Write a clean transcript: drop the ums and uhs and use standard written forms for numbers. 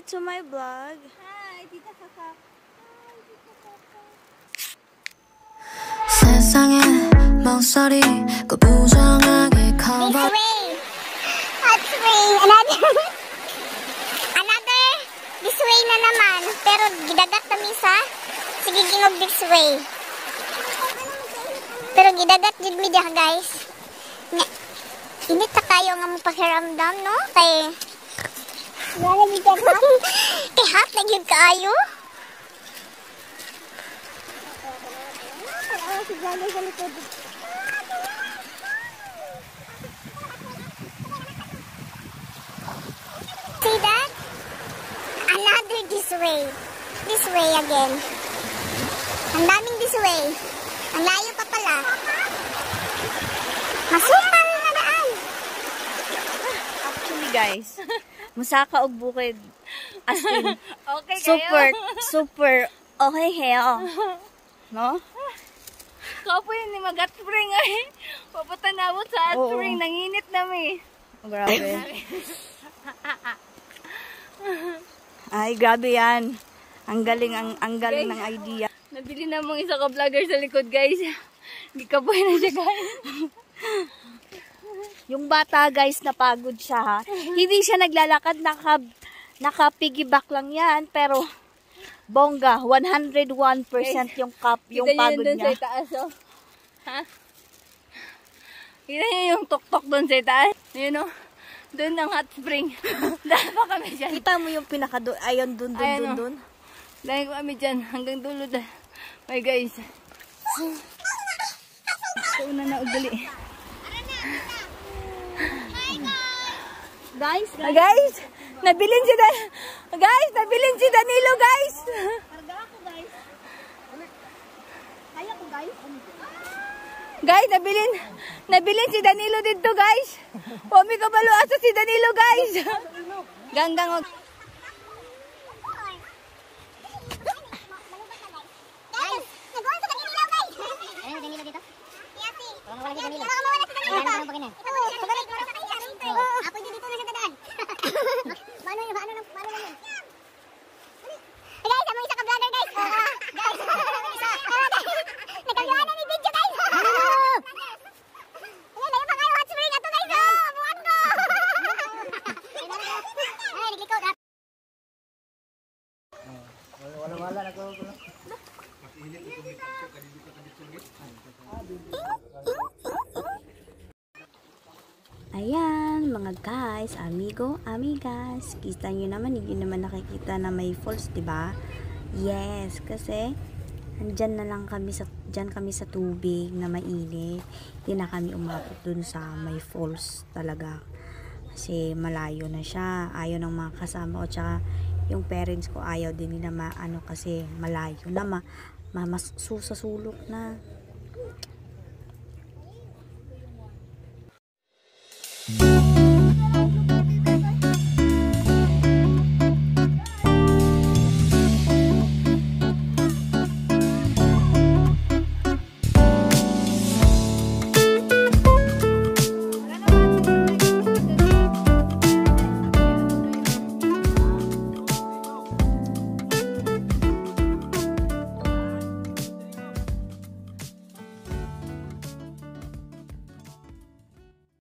to my vlog. Hi, Tita Kaka. Hi, Tita Kaka. 세상에 멍소리 그 부정하게 커버. Hot spring. Another this way na naman. Pero gidagat kami sa sige gingog this way. Pero gidagat jud mi diha guys. Init ta kayo nga mo pakiramdam no? Kay kay hot na gyud kaayo. See that? Another this way. This way again. Ang daming this way. Ang layo pa pala. Masupal na daan. Actually guys, musaka og bukid. As in, Okay super okay kayo. No? Kapo yun ni Magat Spring ay. Papunta na mo sa Hot Oo. Spring. Nanginit na mi. Oh, grabe. Ay, grabe yan. Ang galing ng idea. Nabili na mong isa ka vlogger sa likod guys. Hindi ka buhay na siya guys. Yung bata guys, napagod siya ha. Hindi siya naglalakad, naka-piggyback lang yan. Pero, bongga, 101% yung Kita niyo pagod yun dun niya. sa itaas oh. Ha? Kita niyo yung tok-tok dun sa itaas. Yun oh. Dun ang Hot Spring. Dahil pa kami dyan. Kita mo yung ayon dun. Dahil kami dyan. Hanggang dulo dahil. Bye guys. Gusto na na ugali. Guys, Guys, nabilin si Danilo guys. Karga ako guys. Kaya ko guys. Guys, nabilin si Danilo dito guys. Pomi ka balo asa si Danilo guys. Ganggang og. Guys, nagawa sa Danilo guys. Ano Danilo dito? Yati. Wala si Danilo. Wala si Danilo. Ano pa ganyan? Pagalik mo sa kanya. Apo dito na siya dadaan. Paano yun? Paano lang yun? Hey guys, among isa ka vlogger guys. Guys, nagkagawa na ni video guys. Layo pa kayo hot spring ato guys. Buwan ko. Ay, naglikod ha. Wala na ko. Ayan, mga guys, amigo, amigas. Kita nyo naman, hindi naman nakikita na may falls, diba? Yes, kasi andyan na lang kami dyan kami sa tubig na mainit. Hindi na kami umabot dun sa may falls talaga. Kasi malayo na siya. Ayaw ng mga kasama ko, tsaka yung parents ko ayaw din nila kasi malayo na, susasulok na.